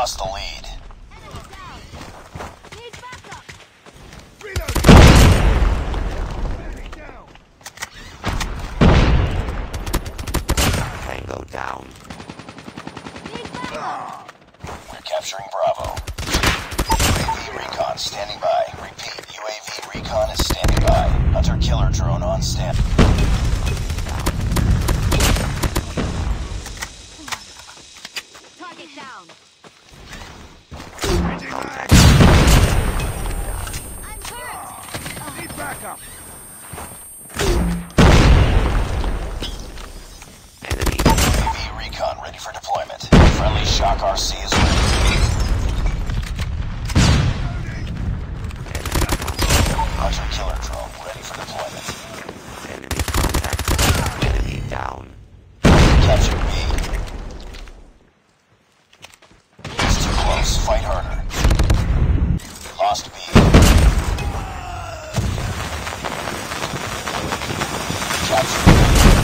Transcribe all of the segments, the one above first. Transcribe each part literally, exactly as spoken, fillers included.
lost the lead. Tango down. We're capturing Bravo. U A V recon standing by. Repeat, U A V recon is standing by. Hunter killer drone on stand. Target down. Contact. I'm hurt. Need backup. Enemy. U A V recon ready for deployment. Friendly Shock R C is ready. Hunter killer drone ready for deployment. Enemy contact. Enemy down. Capture B. It's too close. Fight harder. Lost B. Capture B.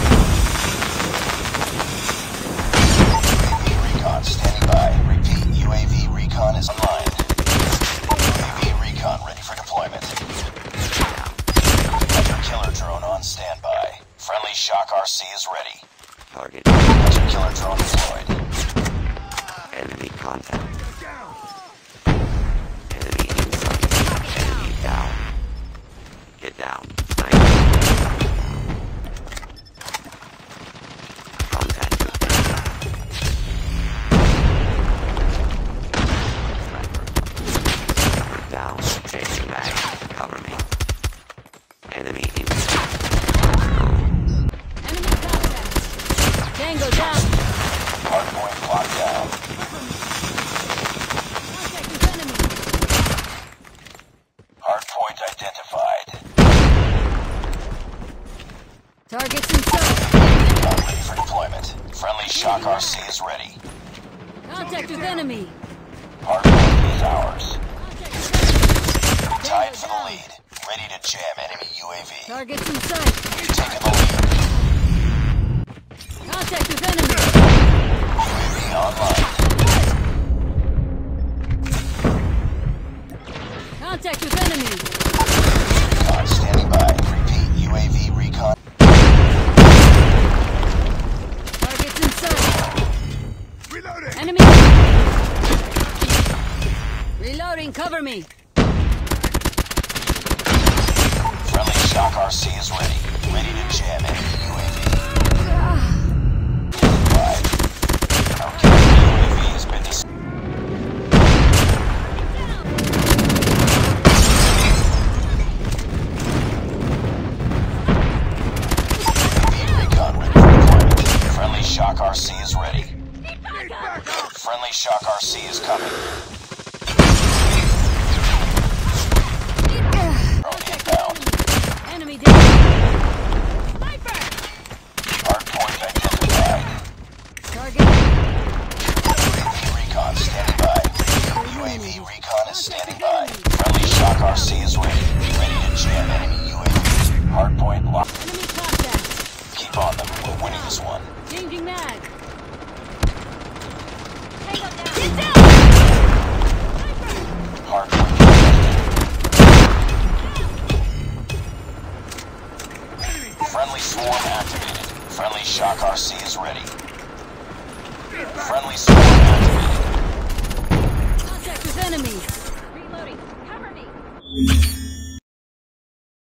U A V recon standing by. Repeat, U A V recon is online. U A V recon ready for deployment. Hunter killer drone on standby. Friendly Shock R C is ready. Target. Hunter killer drone deployed. Enemy contact. Enemy inside. Enemy down. Get down. Sniper. Contact. Sniper down. Chasing back. Cover me. Enemy inside. Enemy contact. Tango down. Hardpoint locked down. Contact with enemy. Hardpoint identified. Targets in sight. Recon ready for deployment. Friendly Shock R C is ready. Contact with enemy. Hardpoint is ours. Contact with enemy. Tied for the lead. Ready to jam enemy U A V. Targets in sight. We've taken the lead. Contact with enemy. U A V online. Contact with enemy. Recon standing by. Repeat, U A V recon. Targets in sight. Reloading. Enemy. Reloading. Cover me. Friendly Shock R C is ready. Ready to jam enemy U A V. Right. Our counter U A V has been dis- U A V recon ready for deployment. Friendly Shock R C is ready. Friendly Shock R C is coming. Drone inbound. Enemy down. Sniper. Hardpoint identified. Target. U A V recon standing by. U A V recon is standing by. Friendly Shock R C is ready. Ready to jam enemy U A V. Hardpoint locked. Enemy contact. Keep on them. We're winning this one. Changing mag. Tango down. Get down. Hardpoint protected. Friendly swarm activated. Friendly Shock R C is ready. Friendly swarm activated. Contact with enemy. Reloading. Cover me.